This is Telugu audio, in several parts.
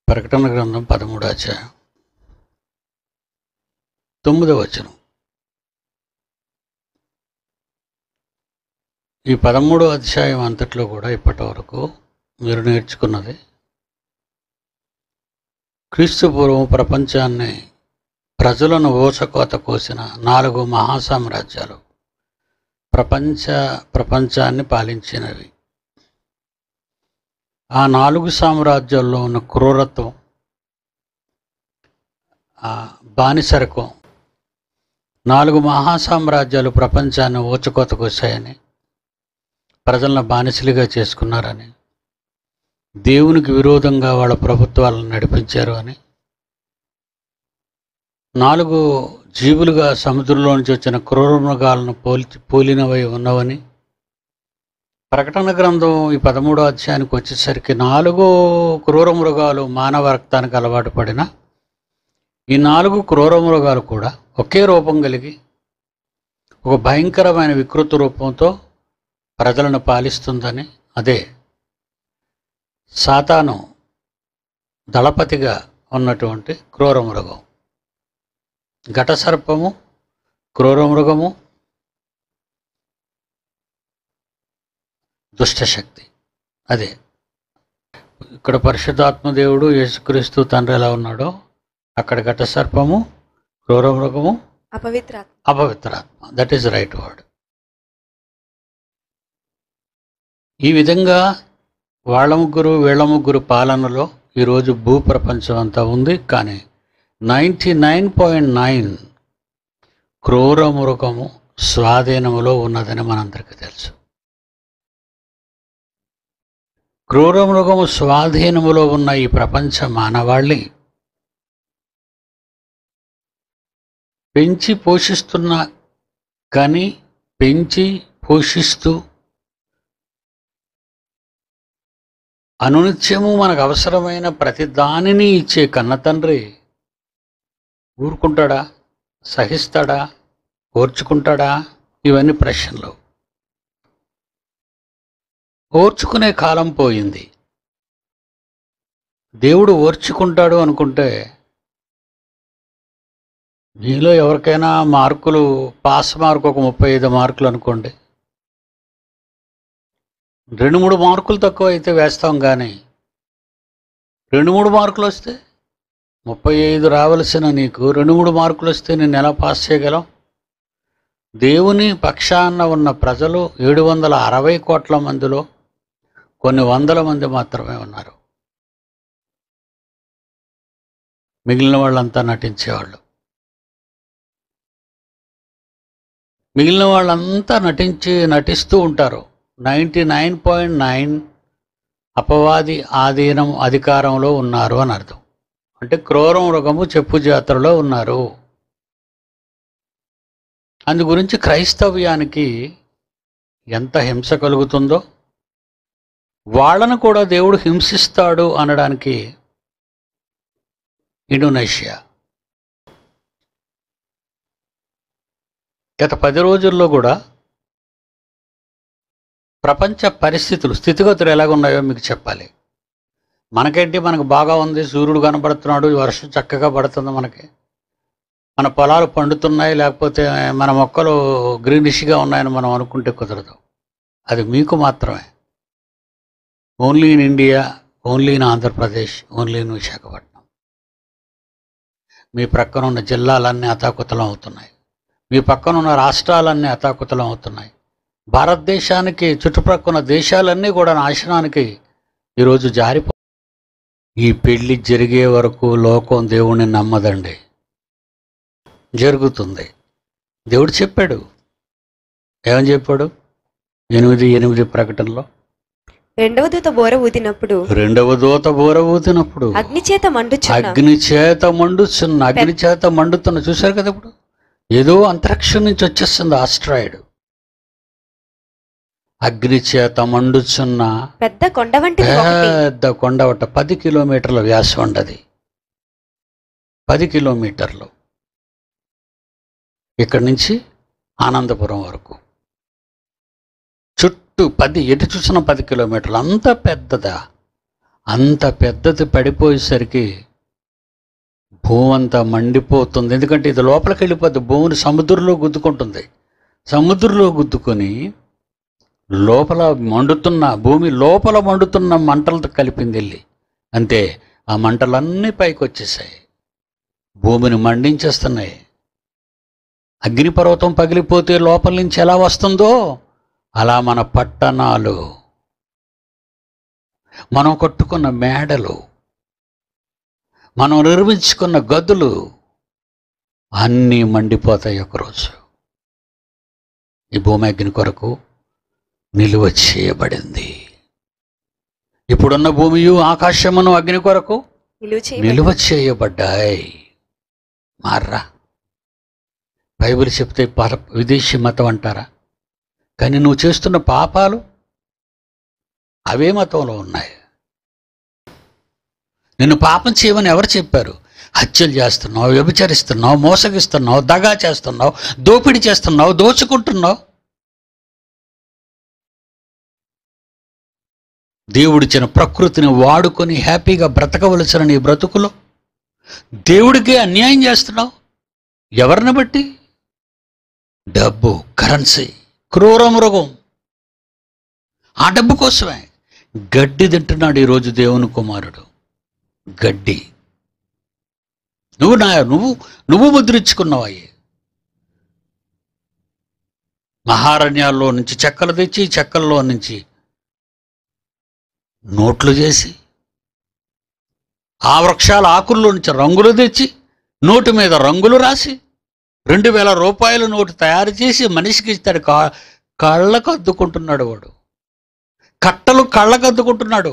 ప్రకటన గ్రంథం 13వ అధ్యాయం 9వ వచనం. ఈ 13వ అధ్యాయం అంతట్లో కూడా ఇప్పటి వరకు మీరు నేర్చుకున్నది క్రీస్తు పూర్వం ప్రపంచాన్ని ప్రజలను ఊచకోత కోసిన 4 మహాసామ్రాజ్యాలు ప్రపంచాన్ని పాలించినవి. ఆ 4 సామ్రాజ్యాల్లో ఉన్న క్రూరత్వం, బానిసరకం, 4 మహాసామ్రాజ్యాలు ప్రపంచాన్ని ఊచకోత కోసాయని, ప్రజలను బానిసలుగా చేసుకున్నారని, దేవునికి విరోధంగా వాళ్ళ ప్రభుత్వాలను నడిపించారు అని, 4 జీవులుగా సముద్రంలో నుంచి వచ్చిన క్రూర మృగాలను పోలినవై ఉన్నవని, ప్రకటన గ్రంథం ఈ 13వ అధ్యాయానికి వచ్చేసరికి 4 క్రూర మృగాలు మానవ రక్తానికి అలవాటు పడిన ఈ 4 క్రూర మృగాలు కూడా ఒకే రూపం కలిగి ఒక భయంకరమైన వికృత రూపంతో ప్రజలను పాలిస్తుందని, అదే సాతాను దళపతిగా ఉన్నటువంటి క్రూర మృగం, ఘట సర్పము, క్రూర మృగము, దుష్టశక్తి. అదే ఇక్కడ పరిశుద్ధాత్మ దేవుడు యేసుక్రీస్తు తండ్రి ఎలా ఉన్నాడో అక్కడ ఘట సర్పము, క్రూర మృగము, అపవిత్రాత్మ. That is right word. ఈ విధంగా వాళ్ళ ముగ్గురు వీళ్ళ ముగ్గురు పాలనలో ఈరోజు భూప్రపంచం అంతా ఉంది. కానీ 99.9 క్రూర మృగము స్వాధీనములో ఉన్నదని మనందరికీ తెలుసు. క్రూర మృగము స్వాధీనములో ఉన్న ఈ ప్రపంచ మానవాళి పెంచి పోషిస్తున్న, కానీ పెంచి పోషిస్తూ అనునిత్యము మనకు అవసరమైన ప్రతి దానిని ఇచ్చే కన్నతండ్రి ఊరుకుంటాడా, సహిస్తాడా, ఓర్చుకుంటాడా? ఇవన్నీ ప్రశ్నలు. ఓర్చుకునే కాలం పోయింది. దేవుడు ఓర్చుకుంటాడు అనుకుంటే మీలో ఎవరికైనా మార్కులు, పాస్ మార్కు ఒక 35 మార్కులు అనుకోండి, 2-3 మార్కులు తక్కువ అయితే వేస్తాం. కానీ 2-3 మార్కులు వస్తే 35 రావలసిన నీకు 2-3 మార్కులు వస్తే నేను ఎలా పాస్ చేయగలం? దేవుని పక్షాన ఉన్న ప్రజలు 760 కోట్ల మందిలో కొన్ని వందల మంది మాత్రమే ఉన్నారు. మిగిలిన వాళ్ళంతా నటించేవాళ్ళు. మిగిలిన వాళ్ళంతా నటిస్తూ ఉంటారు. 99.9 అపవాది అధికారంలో ఉన్నారు అని అర్థం. అంటే క్రూర మృగము చెప్పు జాతరలో ఉన్నారు. అందు గురించి క్రైస్తవ్యానికి ఎంత హింస కలుగుతుందో, వాళ్ళను కూడా దేవుడు హింసిస్తాడు అనడానికి ఇండోనేషియా గత 10 రోజుల్లో కూడా ప్రపంచ స్థితిగతులు ఎలాగున్నాయో మీకు చెప్పాలి. మనకేంటి, మనకు బాగా ఉంది, సూర్యుడు కనబడుతున్నాడు, వర్షం చక్కగా పడుతుంది, మన పొలాలు పండుతున్నాయి, లేకపోతే మన మొక్కలు గ్రీనిష్గా ఉన్నాయని మనం అనుకుంటే కుదరదు. అది మీకు మాత్రమే. Only in India, only in Andhra Pradesh, only in Visakhapatnam. మీ ప్రక్కన ఉన్న జిల్లాలన్నీ అతాకుతలం అవుతున్నాయి. మీ పక్కన ఉన్న రాష్ట్రాలన్నీ అతాకుతలం అవుతున్నాయి. భారతదేశానికి చుట్టుప్రక్కల దేశాలన్నీ కూడా నాశనానికి ఈరోజు ఈ పెళ్ళి జరిగే వరకు లోకం దేవుణ్ణి నమ్మదండి. జరుగుతుంది. దేవుడు చెప్పాడు. ఏమని చెప్పాడు? 8:8 ప్రకటనలో, రెండవ దూత బోర ఊదినప్పుడు అగ్ని చేత మండుతున్న చూశారు కదా. ఇప్పుడు ఏదో అంతరిక్షం నుంచి వచ్చేస్తుంది ఆస్ట్రాయిడ్. అగ్ని చేత మండుచున్న పెద్ద కొండ వంటి 10 కిలోమీటర్ల వ్యాసం ఉండదు. 10 కిలోమీటర్లు ఇక్కడి నుంచి ఆనందపురం వరకు చుట్టూ ఎటు చూసిన 10 కిలోమీటర్లు. అంత పెద్దదా? అంత పెద్దది పడిపోయేసరికి భూమి అంతా మండిపోతుంది. ఎందుకంటే ఇది లోపలికి వెళ్ళిపోద్ది, భూమిని సముద్రంలో గుద్దుకుంటుంది. సముద్రంలో గుద్దుకొని లోపల మండుతున్న భూమి లోపల మండుతున్న మంటలతో కలిపింది వెళ్ళి. అంతే, ఆ మంటలన్నీ పైకి వచ్చేసాయి, భూమిని మండించేస్తున్నాయి. అగ్నిపర్వతం పగిలిపోతే లోపల నుంచి ఎలా వస్తుందో అలా మన పట్టణాలు, మనం కట్టుకున్న మేడలు, మనం నిర్మించుకున్న గదులు అన్నీ మండిపోతాయి ఒకరోజు. ఈ భూమి అగ్ని కొరకు నిలువ చేయబడింది. ఇప్పుడున్న భూమియు ఆకాశమును అగ్ని కొరకు నిలువ చేయబడ్డాయి. మార్రా. బైబిల్ చెప్తే విదేశీ మతం అంటారా? కానీ నువ్వు చేస్తున్న పాపాలు అవే మతంలో ఉన్నాయి. నిన్ను పాపం చేయమని ఎవరు చెప్పారు? హత్యలు చేస్తున్నావు, వ్యభిచరిస్తున్నావు, మోసగిస్తున్నావు, దగా చేస్తున్నావు, దోపిడీ చేస్తున్నావు, దోచుకుంటున్నావు. దేవుడిచ్చిన ప్రకృతిని వాడుకొని హ్యాపీగా బ్రతకవలసిన నీ బ్రతుకులో దేవుడికే అన్యాయం చేస్తున్నావు. ఎవరిని బట్టి? డబ్బు, కరెన్సీ, క్రూర మృగం. ఆ డబ్బు కోసమే గడ్డి తింటున్నాడు ఈరోజు దేవుని కుమారుడు. గడ్డి. నువ్వు ముద్రించుకున్నావు. మహారణ్యాల్లో నుంచి చెక్కలు తెచ్చి, చెక్కల్లో నుంచి నోట్లు చేసి, ఆ వృక్షాల ఆకుల్లో నుంచి రంగులు తెచ్చి, నోటు మీద రంగులు రాసి 2000 రూపాయల నోటు తయారు చేసి మనిషికి ఇస్తాడు. కళ్ళకు అద్దుకుంటున్నాడు వాడు. కట్టలు కళ్ళకు అద్దుకుంటున్నాడు.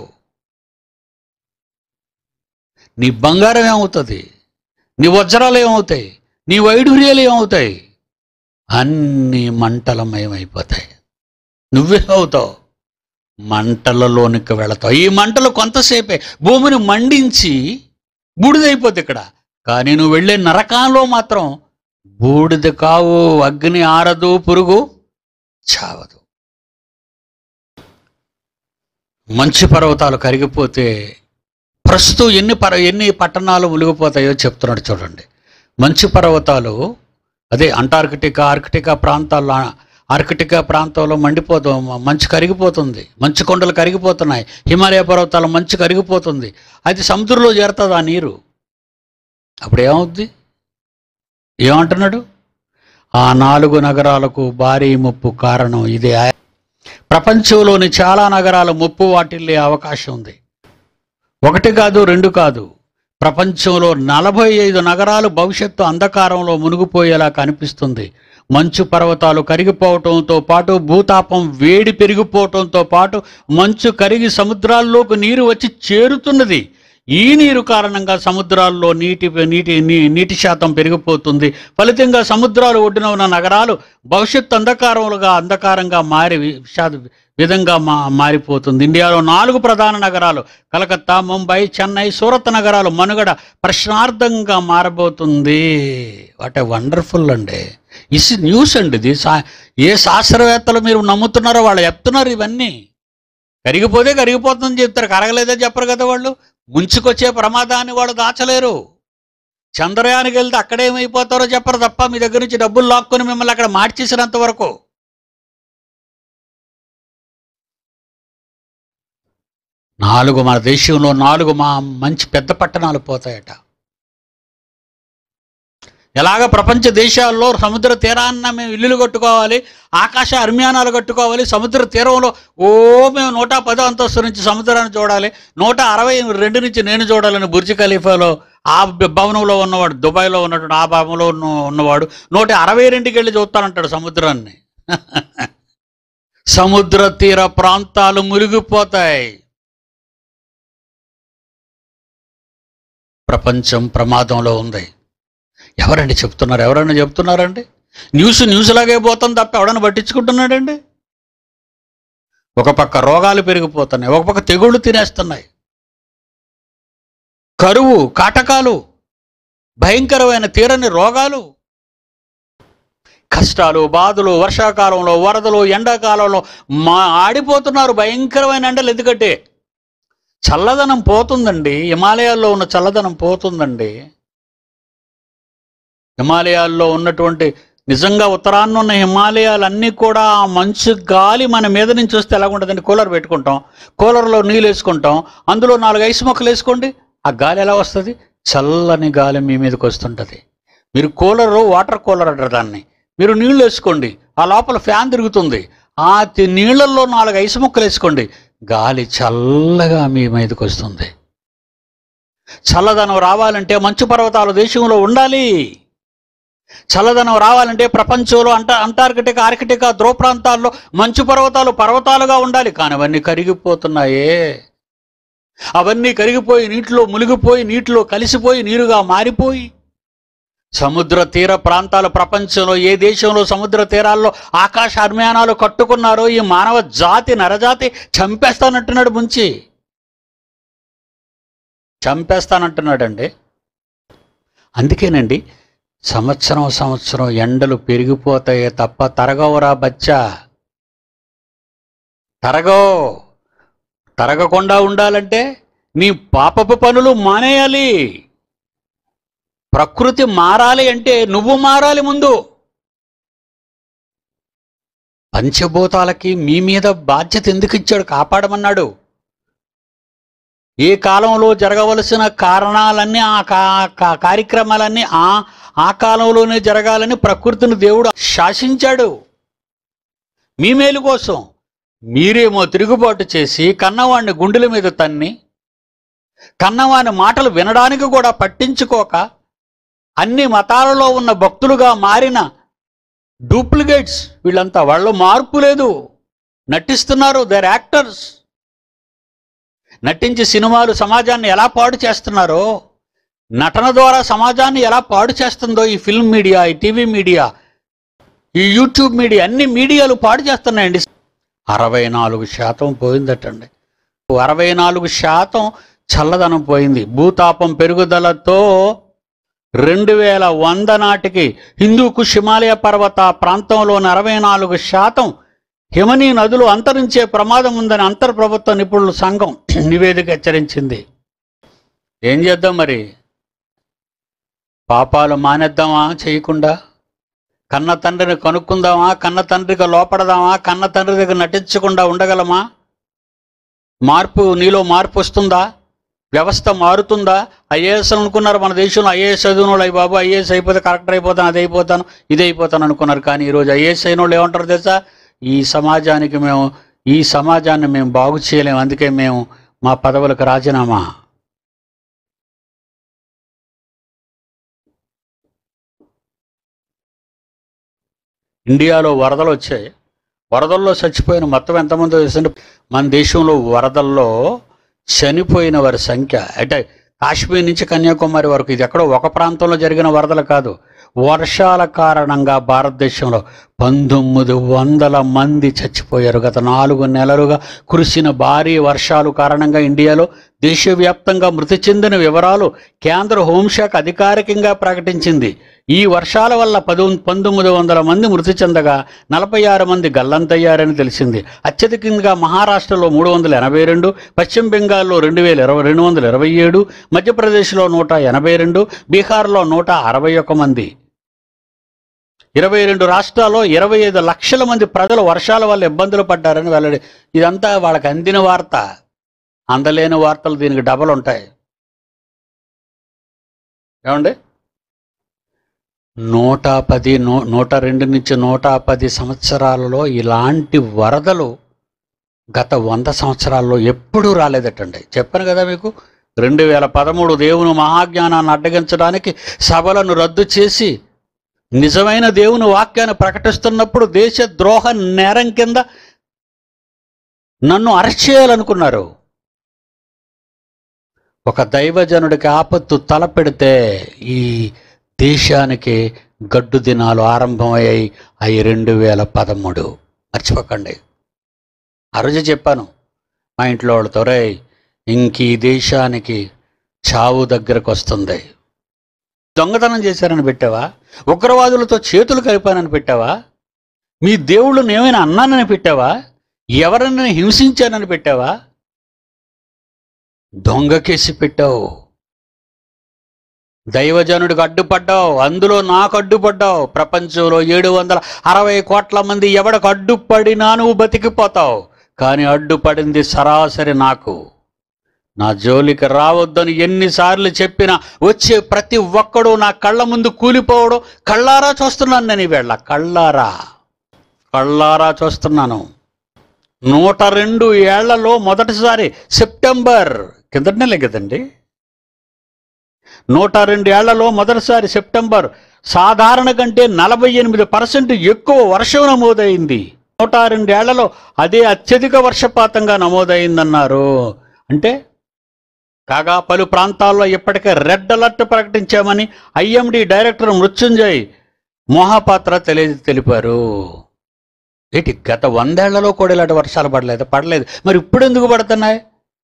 నీ బంగారం ఏమవుతుంది? నీ వజ్రాలు ఏమవుతాయి? నీ వైఢూర్యాలు ఏమవుతాయి? అన్నీ మంటలమయమైపోతాయి. నువ్వేమవుతావు? మంటలలోనికి వెళతావు. ఈ మంటలు కొంతసేపే, భూమిని మండించి బూడిదైపోద్ది ఇక్కడ. కానీ నువ్వు వెళ్ళే నరకాల్లో మాత్రం బూడిద కావు, అగ్ని ఆరదు, పురుగు చావదు. మంచు పర్వతాలు కరిగిపోతే ప్రస్తుతం ఎన్ని పట్టణాలు మునిగిపోతాయో చెప్తున్నాడు చూడండి. మంచు పర్వతాలు, అదే ఆర్కిటికా ప్రాంతంలో మంచు కరిగిపోతుంది. మంచు కొండలు కరిగిపోతున్నాయి. హిమాలయ పర్వతాల మంచు కరిగిపోతుంది. అది సముద్రంలో చేరుతుంది ఆ నీరు. అప్పుడు ఏమవుద్ది? ఏమంటున్నాడు? ఆ 4 నగరాలకు భారీ ముప్పు కారణం ఇదే. ప్రపంచంలోని చాలా నగరాల ముప్పు వాటిల్లే అవకాశం ఉంది. 1 కాదు, 2 కాదు. ప్రపంచంలో 45 నగరాలు భవిష్యత్తు అంధకారంలో మునిగిపోయేలా కనిపిస్తుంది. మంచు పర్వతాలు కరిగిపోవటంతో పాటు, భూతాపం వేడి పెరిగిపోవటంతో పాటు మంచు కరిగి సముద్రాల్లోకి నీరు వచ్చి చేరుతున్నది. ఈ నీరు కారణంగా సముద్రాల్లో నీటి శాతం పెరిగిపోతుంది. ఫలితంగా సముద్రాలు ఒడ్డున ఉన్న నగరాలు భవిష్యత్తు అంధకారంగా మారి విధంగా మారిపోతుంది. ఇండియాలో 4 ప్రధాన నగరాలు కలకత్తా, ముంబై, చెన్నై, సూరత్ నగరాలు మనుగడ ప్రశ్నార్థంగా మారబోతుంది. వాట్ ఏ వండర్ఫుల్ అండి. ఇస్ న్యూస్ అండి ఇది. ఏ శాస్త్రవేత్తలు మీరు నమ్ముతున్నారో వాళ్ళు చెప్తున్నారు ఇవన్నీ. కరిగిపోతే కరిగిపోతుందని చెప్తారు, కరగలేదే చెప్పరు కదా వాళ్ళు. ముంచుకొచ్చే ప్రమాదాన్ని వాళ్ళు దాచలేరు. చంద్రయానికి వెళ్తే అక్కడేమైపోతారో చెప్పరు తప్ప మీ దగ్గర నుంచి డబ్బులు లాక్కొని మిమ్మల్ని అక్కడ మార్చేసినంత వరకు. మన దేశంలో 4 మంచి పెద్ద పట్టణాలు పోతాయట. ఎలాగ ప్రపంచ దేశాల్లో సముద్ర తీరాన్న మేము ఇల్లులు కట్టుకోవాలి, ఆకాశ అర్మ్యానాలు కట్టుకోవాలి, సముద్ర తీరంలో మేము 110 అంతస్తు నుంచి సముద్రాన్ని చూడాలి, 162 నుంచి నేను చూడాలని బుర్జ్ ఖలీఫాలో ఆ భవనంలో ఉన్నవాడు, దుబాయ్లో ఉన్నటువంటి ఆ భవనంలో ఉన్నవాడు 162కి వెళ్ళి చూస్తానంటాడు సముద్రాన్ని. సముద్ర తీర ప్రాంతాలు మునిగిపోతాయి. ప్రపంచం ప్రమాదంలో ఉంది. ఎవరండి చెప్తున్నారు? ఎవరైనా చెప్తున్నారండి? న్యూస్ లాగే పోతుంది తప్ప ఎవడన్నా పట్టించుకుంటున్నాడండి? ఒక పక్క రోగాలు పెరిగిపోతున్నాయి, ఒక పక్క తెగుళ్ళు తినేస్తున్నాయి, కరువు, కాటకాలు, భయంకరమైన తీరని రోగాలు, కష్టాలు, బాధలు, వర్షాకాలంలో వరదలు, ఎండాకాలంలో ఆడిపోతున్నారు భయంకరమైన ఎండలు. ఎందుకంటే చల్లదనం పోతుందండి. హిమాలయాల్లో ఉన్న చల్లదనం పోతుందండి. హిమాలయాల్లో ఉన్నటువంటి నిజంగా ఉత్తరాన్న ఉన్న హిమాలయాలన్నీ కూడా ఆ మంచు గాలి మన మీద నుంచి వస్తే ఎలా ఉంటుందండి? కూలర్ పెట్టుకుంటాం, కూలర్లో నీళ్ళు వేసుకుంటాం, అందులో 4 ఐస్ మొక్కలు వేసుకోండి, ఆ గాలి ఎలా వస్తుంది? చల్లని గాలి మీ మీదకి వస్తుంటుంది. మీరు వాటర్ కూలర్ అంటారు దాన్ని. మీరు నీళ్ళు వేసుకోండి, ఆ లోపల ఫ్యాన్ తిరుగుతుంది, ఆ నీళ్ళల్లో 4 ఐస్ మొక్కలు వేసుకోండి, గాలి చల్లగా మీ మీదకి వస్తుంది. చల్లదనం రావాలంటే మంచు పర్వతాల దేశంలో ఉండాలి. చల్లదనం రావాలంటే ప్రపంచంలో అంటార్కిటికా, ఆర్కిటికా, ధ్రువ ప్రాంతాల్లో మంచు పర్వతాలుగా ఉండాలి. కానీ అవన్నీ కరిగిపోతున్నాయే. అవన్నీ కరిగిపోయి నీటిలో మునిగిపోయి, నీటిలో కలిసిపోయి, నీరుగా మారిపోయి, సముద్ర తీర ప్రాంతాలు ప్రపంచంలో ఏ దేశంలో సముద్ర తీరాల్లో ఆకాశ అర్మ్యానాలు కట్టుకున్నారో ఈ మానవ జాతి, నరజాతి చంపేస్తానంటున్నాడు. ముంచి చంపేస్తానంటున్నాడండి. అందుకేనండి సంవత్సరం ఎండలు పెరిగిపోతాయే తప్ప తరగవురా బచ్చా. తరగకుండా ఉండాలంటే నీ పాపపు పనులు మానేయాలి. ప్రకృతి మారాలి అంటే నువ్వు మారాలి ముందు. పంచభూతాలకి మీ మీద బాధ్యత ఎందుకు ఇచ్చాడు? కాపాడమన్నాడు. ఏ కాలంలో జరగవలసిన కారణాలన్నీ కార్యక్రమాలన్నీ ఆ కాలంలోనే జరగాలని ప్రకృతిని దేవుడు శాసించాడు మీ మేలు కోసం. మీరేమో తిరుగుబాటు చేసి కన్నవాడిని గుండెల మీద తన్ని, కన్నవాని మాటలు వినడానికి కూడా పట్టించుకోక అన్ని మతాలలో ఉన్న భక్తులుగా మారిన డూప్లికేట్స్ వీళ్ళంతా. వాళ్ళు మార్పు లేదు, నటిస్తున్నారు. Their actors. నటించి సినిమాలు సమాజాన్ని ఎలా పాడు చేస్తున్నారో, నటన ద్వారా సమాజాన్ని ఎలా పాడు చేస్తుందో ఈ ఫిల్మ్ మీడియా, ఈ టీవీ మీడియా, ఈ యూట్యూబ్ మీడియా, అన్ని మీడియాలు పాడు చేస్తున్నాయండి. 64% పోయిందటండి. 64% చల్లదనం పోయింది. భూతాపం పెరుగుదలతో 2100 నాటికి హిందూ కుష్ హిమాలయ పర్వత ప్రాంతంలోని 64% హిమనీ నదులు అంతరించే ప్రమాదం ఉందని అంతర్ప్రభుత్వ నిపుణుల సంఘం నివేదిక హెచ్చరించింది. ఏం చేద్దాం మరి? పాపాలు మానేద్దామా? చేయకుండా కన్న తండ్రిని కనుక్కుందామా? కన్న తండ్రికి లోపడదామా? కన్న తండ్రి దగ్గర నటించకుండా ఉండగలమా? నీలో మార్పు వస్తుందా? వ్యవస్థ మారుతుందా? ఐఏఎస్ అనుకున్నారు మన దేశంలో. ఐఏఎస్ చదివిన వాళ్ళు, అయ్యి బాబు ఐఏఎస్ అయిపోతే కలెక్టర్ అయిపోతాను, అది అయిపోతాను, ఇది అయిపోతాను అనుకున్నారు. కానీ ఈరోజు ఐఏఎస్ అయిన వాళ్ళు ఏమంటారు తెలుసా? ఈ సమాజాన్ని మేము బాగు చేయలేము, అందుకే మేము మా పదవులకు రాజీనామా. ఇండియాలో వరదలు వచ్చాయి. వరదల్లో చచ్చిపోయిన మొత్తం ఎంతమంది తెలుసండి? మన దేశంలో వరదల్లో చనిపోయిన వారి సంఖ్య అంటే కాశ్మీర్ నుంచి కన్యాకుమారి వరకు, ఇది ఎక్కడో ఒక ప్రాంతంలో జరిగిన వరదలు కాదు, వర్షాల కారణంగా భారతదేశంలో 1900 మంది చచ్చిపోయారు. గత 4 నెలలుగా కురిసిన భారీ వర్షాలు కారణంగా ఇండియాలో దేశవ్యాప్తంగా మృతి చెందిన వివరాలు కేంద్ర హోంశాఖ అధికారికంగా ప్రకటించింది. ఈ వర్షాల వల్ల 1900 మంది మృతి చెందగా 46 మంది గల్లంతయ్యారని తెలిసింది. అత్యధికంగా మహారాష్ట్రలో 382, పశ్చిమ బెంగాల్లో 227, మధ్యప్రదేశ్లో 182, బీహార్లో 161 మంది. 22 రాష్ట్రాల్లో 25 లక్షల మంది ప్రజలు వర్షాల వల్ల ఇబ్బందులు పడ్డారని వెల్లడి. ఇదంతా వాళ్ళకి అందిన వార్త. అందలేని వార్తలు దీనికి డబల్ ఉంటాయి. ఏమండి? 102 నుంచి 110 సంవత్సరాలలో ఇలాంటి వరదలు గత 100 సంవత్సరాల్లో ఎప్పుడూ రాలేదటండి. చెప్పాను కదా మీకు. 2013 దేవుని మహాజ్ఞానాన్ని అడ్డగించడానికి సభలను రద్దు చేసి నిజమైన దేవుని వాక్యాన్ని ప్రకటిస్తున్నప్పుడు దేశద్రోహ నేరం కింద నన్ను అరెస్ట్ చేయాలనుకున్నారు. ఒక దైవజనుడికి ఆపత్తు తలపెడితే ఈ దేశానికి గడ్డు దినాలు ఆరంభమయ్యాయి. అవి 2013. మర్చిపోకండి. ఆ రోజు చెప్పాను మా ఇంట్లో వాళ్ళతో, రే ఇంక ఈ దేశానికి చావు దగ్గరకు వస్తుంది. దొంగతనం చేశారని పెట్టావా? ఉగ్రవాదులతో చేతులు కలిపానని పెట్టావా? మీ దేవుళ్ళని ఏమైనా అన్నానని పెట్టావా? ఎవరైనా హింసించానని పెట్టావా? దొంగ కేసి పెట్టావు, దైవజనుడికి అడ్డుపడ్డావు, అందులో నాకు అడ్డుపడ్డావు. ప్రపంచంలో 760 కోట్ల మంది ఎవడికి అడ్డుపడినా నువ్వు బతికిపోతావు. కానీ అడ్డుపడింది సరాసరి నాకు. నా జోలికి రావద్దని ఎన్నిసార్లు చెప్పినా వచ్చే ప్రతి ఒక్కడు నా కళ్ళ ముందు కూలిపోవడం కళ్ళారా చూస్తున్నాను. నేను ఈవేళ కళ్ళారా చూస్తున్నాను. 102 ఏళ్లలో మొదటిసారి సెప్టెంబర్ కిందటి నెలే కదండి, 102 ఏళ్లలో మొదటిసారి సెప్టెంబర్ సాధారణ కంటే 48% ఎక్కువ వర్షం నమోదైంది. 102 ఏళ్లలో అదే అత్యధిక వర్షపాతంగా నమోదైందన్నారు. అంటే కాగా పలు ప్రాంతాల్లో ఇప్పటికే రెడ్ అలర్ట్ ప్రకటించామని ఐఎండి డైరెక్టర్ మృత్యుంజయ్ మోహాపాత్ర తెలిపారు. ఏంటి, గత 100 ఏళ్లలో కూడా ఇలాంటి వర్షాలు పడలేదు. మరి ఇప్పుడు ఎందుకు పడుతున్నాయి?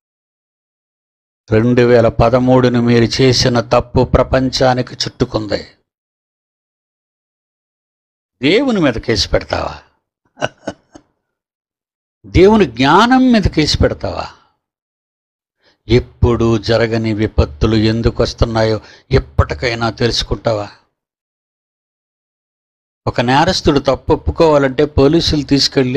2013 మీరు చేసిన తప్పు ప్రపంచానికి చుట్టుకుంది. దేవుని మీద కేసు పెడతావా? దేవుని జ్ఞానం మీద కేసు పెడతావా? ఎప్పుడు జరగని విపత్తులు ఎందుకు వస్తున్నాయో ఎప్పటికైనా తెలుసుకుంటావా? ఒక నేరస్తుడు తప్పు ఒప్పుకోవాలంటే పోలీసులు తీసుకెళ్ళి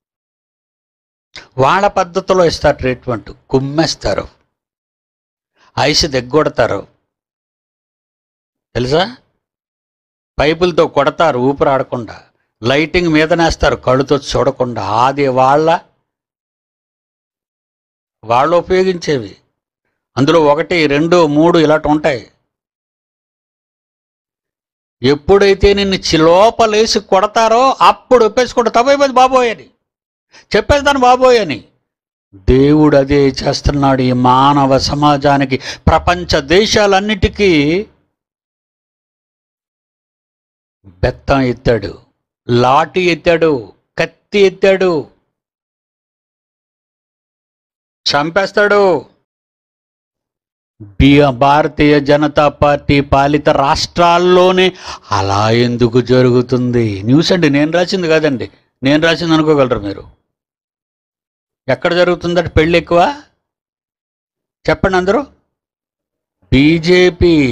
వాళ్ళ పద్ధతిలో ఇస్తారు ట్రీట్మెంట్. కుమ్మేస్తారు, ఐస్ దిగ్గొడతారు, తెలుసా? పైపులతో కొడతారు ఊపిరాడకుండా, లైటింగ్ మీదనేస్తారు కళ్ళుతో చూడకుండా. అది వాళ్ళు ఉపయోగించేవి. అందులో 1, 2, 3 ఇలాంటి ఉంటాయి. ఎప్పుడైతే నిన్ను లోపలేసి కొడతారో అప్పుడు ఒప్పేసుకుంటా తప్పైపోయింది బాబోయ్ అని చెప్పేస్తాను బాబోయ్ అని. దేవుడు అదే చేస్తున్నాడు ఈ మానవ సమాజానికి. ప్రపంచ దేశాలన్నిటికీ బెత్తం ఎత్తాడు, లాఠీ ఎత్తాడు, కత్తి ఎత్తాడు, చంపేస్తాడు. భారతీయ జనతా పార్టీ పాలిత రాష్ట్రాల్లోనే అలా ఎందుకు జరుగుతుంది? న్యూస్ అండి, నేను రాసింది కాదండి. నేను రాసింది అనుకోగలరు మీరు. ఎక్కడ జరుగుతుందంటే పెళ్ళి ఎక్కువ చెప్పండి అందరూ. బీజేపీ.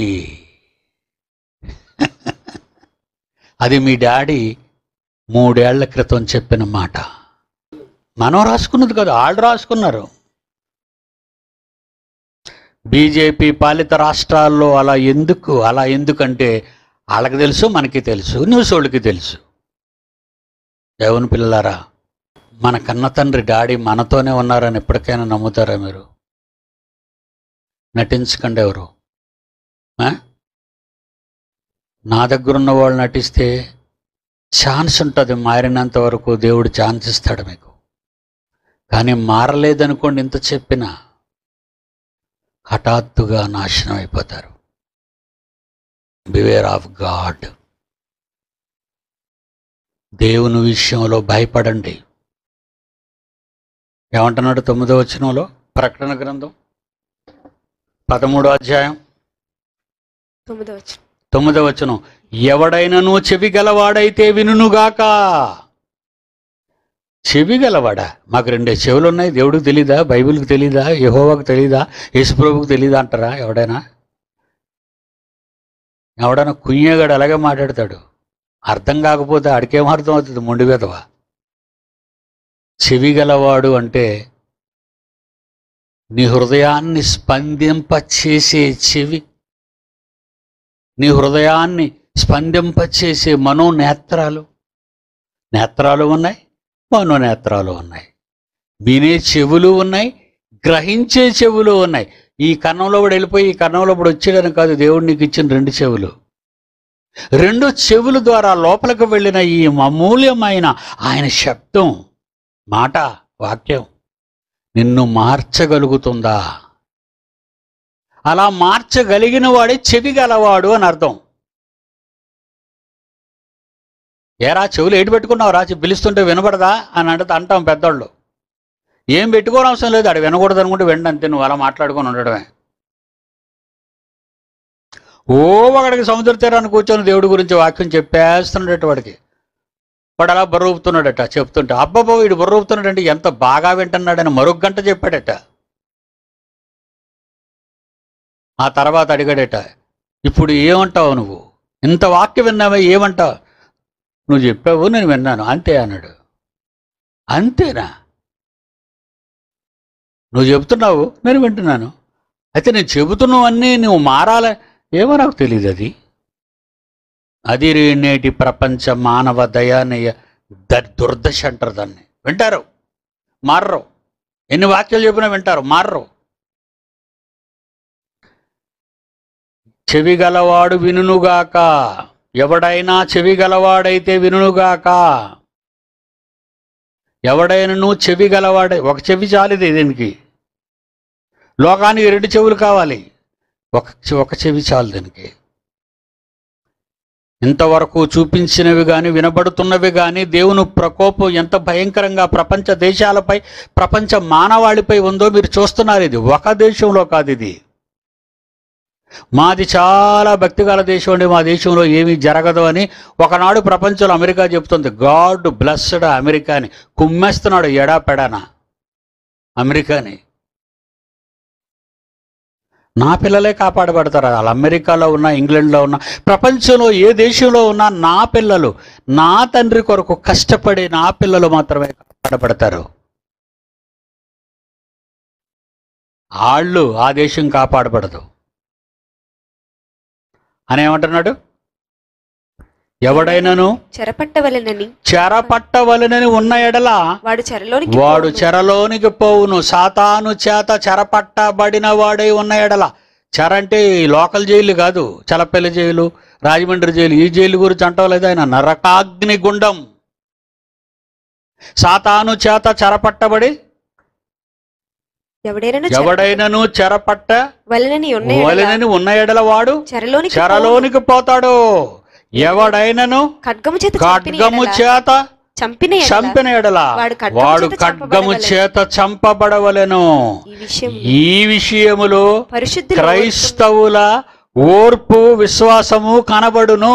అది మీ డాడీ 3 ఏళ్ల క్రితం చెప్పిన మాట. మనం రాసుకున్నది కాదు, వాళ్ళు రాసుకున్నారు. బీజేపీ పాలిత రాష్ట్రాల్లో అలా ఎందుకంటే వాళ్ళకి తెలుసు, మనకి తెలుసు, న్యూస్ వాళ్ళకి తెలుసు. దేవుని పిల్లలారా, మన కన్న తండ్రి డాడీ మనతోనే ఉన్నారని ఎప్పటికైనా నమ్ముతారా మీరు? నటించకండి ఎవరు. నా దగ్గరున్న వాళ్ళు నటిస్తే ఛాన్స్ ఉంటుంది, మారినంత వరకు దేవుడు ఛాన్స్ ఇస్తాడు మీకు. కానీ మారలేదనుకోండి, ఇంత చెప్పినా హఠాత్తుగా నాశనం అయిపోతారు. Beware of god. దేవుని విషయంలో భయపడండి. ఏమంటున్నాడు 9వ వచనంలో? ప్రకటన గ్రంథం 13వ అధ్యాయం 9వ వచనం. ఎవడైనను చెవి గలవాడైతే వినుగాక. చెవి గలవాడా? మాకు 2 చెవులు ఉన్నాయి, దేవుడికి తెలీదా? బైబిల్కి తెలీదా? యెహోవాకు తెలీదా? యేసుప్రభుకు తెలీదా అంటారా? ఎవడైనా కుయ్యగాడు అలాగే మాట్లాడతాడు. అర్థం కాకపోతే ఆడికేం అర్థం అవుతుంది? మొండి వెధవ. చెవి గలవాడు అంటే నీ హృదయాన్ని స్పందింపచేసే చెవి, నీ హృదయాన్ని స్పందింపచేసే మనోనేత్రాలు. నేత్రాలు ఉన్నాయి, మనోనేత్రాలు ఉన్నాయి. వినే చెవులు ఉన్నాయి, గ్రహించే చెవులు ఉన్నాయి. ఈ కన్నంలో కూడా వెళ్ళిపోయి ఈ కన్నంలో కూడా వచ్చేయడానికి కాదు, దేవుడు నీకు ఇచ్చిన 2 చెవులు. 2 చెవుల ద్వారా లోపలికి వెళ్ళిన ఈ అమూల్యమైన ఆయన శబ్దం, మాట, వాక్యం నిన్ను మార్చగలుగుతుందా? అలా మార్చగలిగిన వాడే చెవి గలవాడు అని అర్థం. ఏరా చెవులు ఏడు పెట్టుకున్నావు రా, పిలుస్తుంటే వినపడదా అని అంటాం పెద్దోళ్ళు. ఏం పెట్టుకోవడం అవసరం లేదు, ఆడు వినకూడదు అనుకుంటే వెంటంతే, నువ్వు అలా మాట్లాడుకొని ఉండడమే. ఒకడికి సముద్ర తీరాన్ని కూర్చొని దేవుడి గురించి వాక్యం చెప్పేస్తున్నాడట. వాడు అలా బరువుతున్నాడట చెప్తుంటే. అబ్బాబో వీడు బరువుతున్నాడంటే ఎంత బాగా వింటున్నాడని మరొక గంట చెప్పాడట. ఆ తర్వాత అడిగాడట, ఇప్పుడు ఏమంటావు నువ్వు? ఇంత వాక్యం విన్నావా, ఏమంటావు? నువ్వు చెప్పావు, నేను విన్నాను, అంతే అన్నాడు. అంతేనా? నువ్వు చెబుతున్నావు, నేను వింటున్నాను. అయితే నేను చెబుతున్నావన్నీ నువ్వు మారాల, ఏమో నాకు తెలియదు. అది నేటి ప్రపంచ మానవ దయానీయ దుర్దశ అంటారు దాన్ని. వింటారు, మారరు. ఎన్ని వాక్యాలు చెప్పినా వింటారు, మారరు. చెవి గలవాడు వినుగాక. ఎవడైనా చెవి గలవాడైతే వినుగాక. ఎవడైనా చెవి గలవాడే. ఒక చెవి చాలిది దీనికి. లోకానికి 2 చెవులు కావాలి, ఒక చెవి చాలు దీనికి. ఇంతవరకు చూపించినవి కానీ వినబడుతున్నవి కానీ దేవుని ప్రకోపం ఎంత భయంకరంగా ప్రపంచ దేశాలపై, ప్రపంచ మానవాళిపై ఉందో మీరు చూస్తున్నారు. ఇది ఒక దేశంలో కాదు, ఇది మాది చాలా భక్తిగల దేశం అండి, మా దేశంలో ఏమీ జరగదు అని ఒకనాడు ప్రపంచంలో అమెరికా చెప్తుంది. గాడ్ బ్లెస్డ్ అమెరికా అని కుమ్మేస్తున్నాడు ఎడాపెడాన అమెరికాని. నా పిల్లలే కాపాడబడతారు. వాళ్ళు అమెరికాలో ఉన్నా, ఇంగ్లాండ్లో ఉన్నా, ప్రపంచంలో ఏ దేశంలో ఉన్నా నా పిల్లలు, నా తండ్రి కొరకు కష్టపడి నా పిల్లలు మాత్రమే కాపాడబడతారు. వాళ్ళు ఆ దేశం కాపాడబడదు అని ఏమంటున్నాడు? ఎవడైనాను చెరపట్టవలెనని ఉన్న ఎడల వాడు చెరలోనికి పోవును. సాతాను చేత చెరపట్టబడిన వాడై ఉన్న ఎడల. చెర అంటే లోకల్ జైలు కాదు, చలపల్లి జైలు, రాజమండ్రి జైలు, ఈ జైలు గురించి అంటలేదు ఆయన. నరకాగ్ని గుండం. సాతాను చేత చెరపట్టబడి ఎవడైనాను చెరపట్టవలెనని ఉన్న ఎడల వాడు చెరలోనికి పోతాడు. ఎవడైనను ఖడ్గము చేత చంపిన ఎడల వాడు ఖడ్గము చేత చంపబడవలెను. ఈ విషయములో క్రైస్తవుల ఓర్పు విశ్వాసము కనబడును.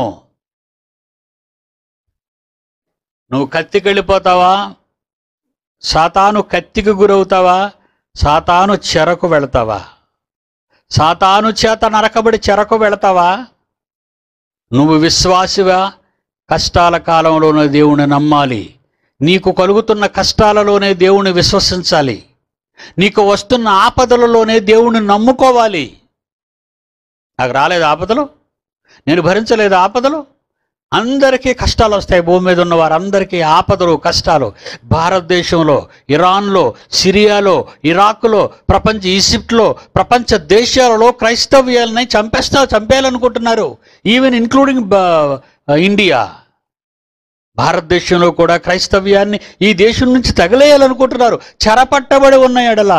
నువ్వు కత్తికి వెళ్ళిపోతావా? సాతాను కత్తికి గురవుతావా? సాతాను చెరకు వెళతావా? సాతాను చేత నరకబడి చెరకు వెళతావా? నువ్వు విశ్వాసివా? కష్టాల కాలంలోనే దేవుని నమ్మాలి. నీకు కలుగుతున్న కష్టాలలోనే దేవుని విశ్వసించాలి. నీకు వస్తున్న ఆపదలలోనే దేవుని నమ్ముకోవాలి. నాకు రాలేదు ఆపదలు, నేను భరించలేదు ఆపదలు. అందరికీ కష్టాలు వస్తాయి. భూమి మీద ఉన్న వారందరికీ ఆపదలు, కష్టాలు. భారతదేశంలో, ఇరాన్లో, సిరియాలో, ఇరాక్లో, ఈజిప్ట్లో, ప్రపంచ దేశాలలో క్రైస్తవ్యాలని చంపేయాలనుకుంటున్నారు. Even including India. భారతదేశంలో కూడా క్రైస్తవ్యాన్ని ఈ దేశం నుంచి తగిలేయాలనుకుంటున్నారు. చెరపట్టబడి ఉన్న ఎడల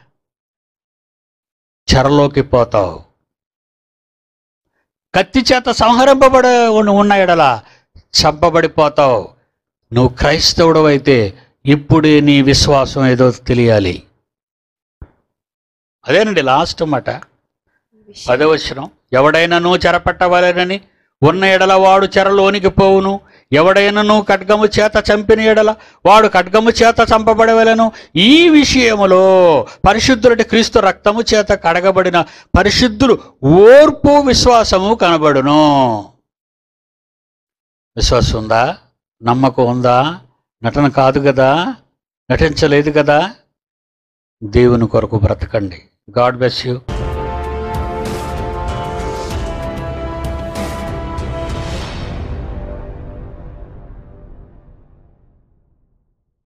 చెరలోకి పోతావు. కత్తి చేత సంహరింపబడి ఉన్న ఎడల చంపబడిపోతావు. నువ్వు క్రైస్తవుడు అయితే ఇప్పుడే నీ విశ్వాసం ఏదో తెలియాలి. అదేనండి లాస్ట్ మాట, 10వ వచనం. ఎవడైనాను చెరపట్టవలెనని ఉన్న ఎడల వాడు చెరలోనికి పోవును. ఎవడైనాను ఖడ్గము చేత చంపిన ఎడల వాడు ఖడ్గము చేత చంపబడవలెను. ఈ విషయములో పరిశుద్ధులటి క్రీస్తు రక్తము చేత కడగబడిన పరిశుద్ధులు ఓర్పు విశ్వాసము కనబడును. విశ్వాసం ఉందా? నమ్మకం ఉందా? నటన కాదు కదా, నటించలేదు కదా. దేవుని కొరకు బ్రతకండి. God bless you.